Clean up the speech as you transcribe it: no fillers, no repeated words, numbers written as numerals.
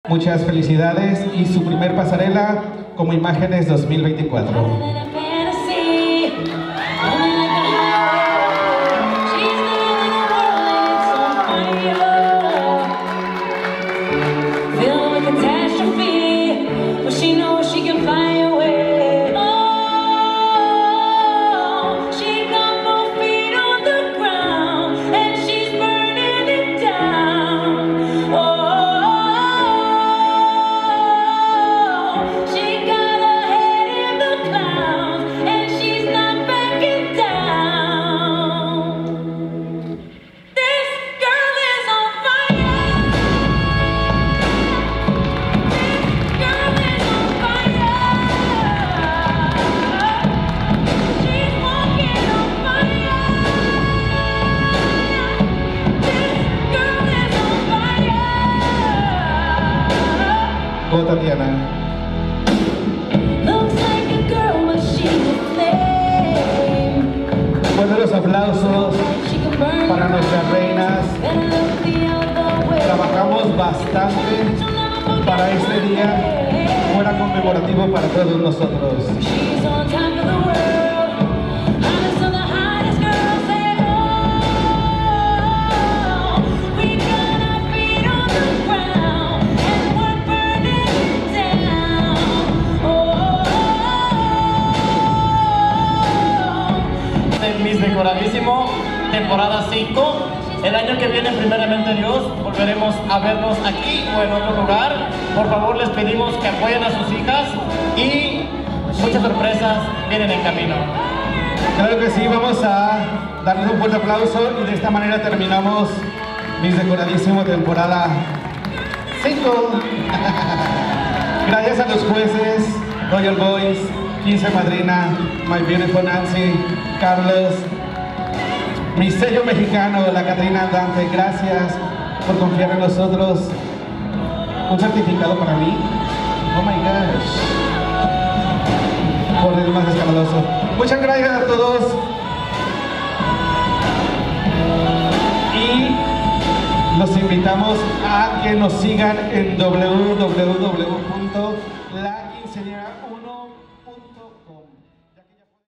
Muchas felicidades y su primer pasarela como Imágenes 2024. Tatiana. Bueno, los aplausos para nuestras reinas. Trabajamos bastante para este día, fuera conmemorativo para todos nosotros. Miss Decoradísimo, temporada 5. El año que viene, primeramente Dios, volveremos a vernos aquí o en otro lugar. Por favor, les pedimos que apoyen a sus hijas y muchas sorpresas vienen en camino. Claro que sí, vamos a darles un fuerte aplauso y de esta manera terminamos Miss Decoradísimo temporada 5. Gracias a los jueces, Royal Boys, 15 Madrina, My Beautiful Nancy, Carlos, mi sello mexicano, la Catrina Andante, gracias por confiar en nosotros. Un certificado para mí. Oh my gosh. Por el más escandaloso. Muchas gracias a todos. Y los invitamos a que nos sigan en www.laquinceañera1